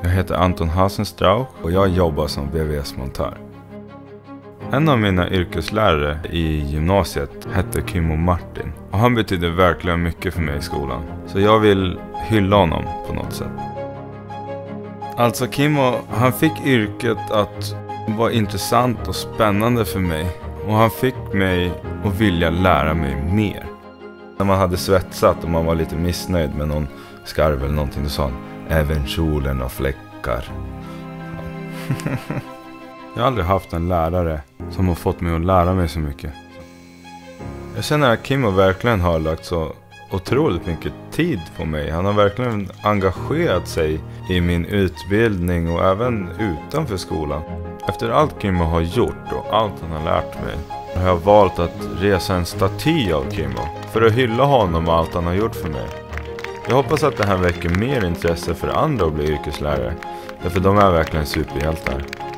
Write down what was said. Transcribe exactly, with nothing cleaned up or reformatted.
Jag heter Anton Hasenstrauch och jag jobbar som V V S-montör. En av mina yrkeslärare i gymnasiet hette Kimmo Martin. Och han betydde verkligen mycket för mig i skolan. Så jag vill hylla honom på något sätt. Alltså Kimmo, han fick yrket att vara intressant och spännande för mig. Och han fick mig att vilja lära mig mer. När man hade svetsat och man var lite missnöjd med någon skarv eller någonting, då sa han: även solen och fläckar. Jag har aldrig haft en lärare som har fått mig att lära mig så mycket. Jag känner att Kimmo verkligen har lagt så otroligt mycket tid på mig. Han har verkligen engagerat sig i min utbildning och även utanför skolan. Efter allt Kimmo har gjort och allt han har lärt mig har jag valt att resa en staty av Kimmo för att hylla honom och allt han har gjort för mig. Jag hoppas att det här väcker mer intresse för andra att bli yrkeslärare, därför de är verkligen superhjältar.